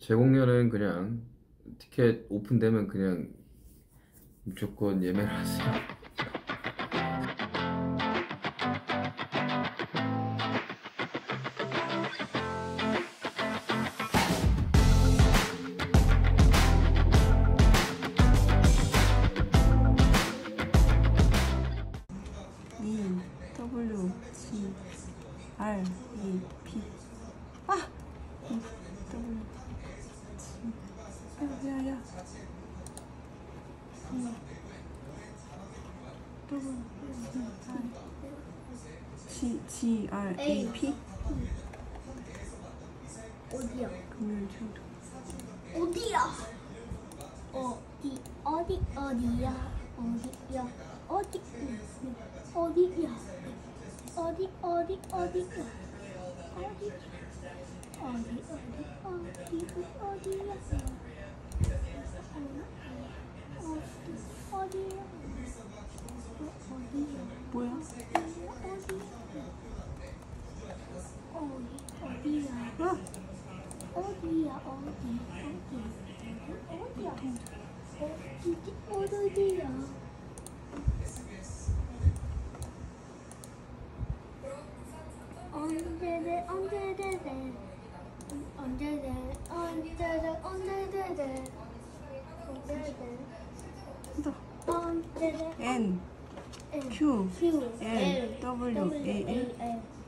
제공료는 그냥 티켓 오픈되면 그냥 무조건 예매를 하세요. EWGRAP 아! EWG 야야야 GRAP 어디야? 금요일 청도 어디야? 어디야? 뭐야? 어디야? N Q L W A L